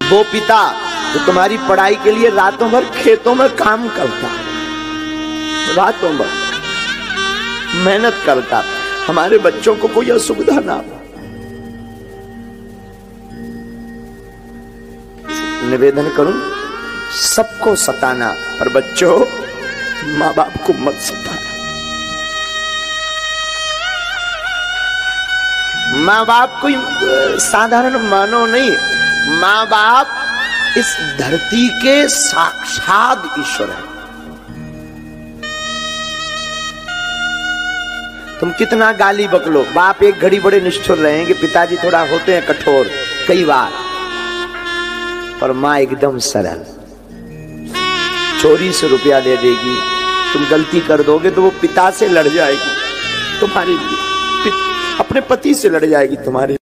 वो पिता जो तुम्हारी पढ़ाई के लिए रातों भर खेतों में काम करता, रातों भर मेहनत करता, हमारे बच्चों को कोई असुविधा ना हो। निवेदन करूं, सबको सताना, पर बच्चों माँ बाप को मत सताना। माँ बाप कोई साधारण मानव नहीं, माँ बाप इस धरती के साक्षात ईश्वर है। तुम कितना गाली बकलो, बाप एक घड़ी बड़े निष्ठुर रहेंगे, पिताजी थोड़ा होते हैं कठोर कई बार, पर माँ एकदम सरल। चोरी से रुपया दे देगी, तुम गलती कर दोगे तो वो पिता से लड़ जाएगी तुम्हारे लिए, अपने पति से लड़ जाएगी तुम्हारे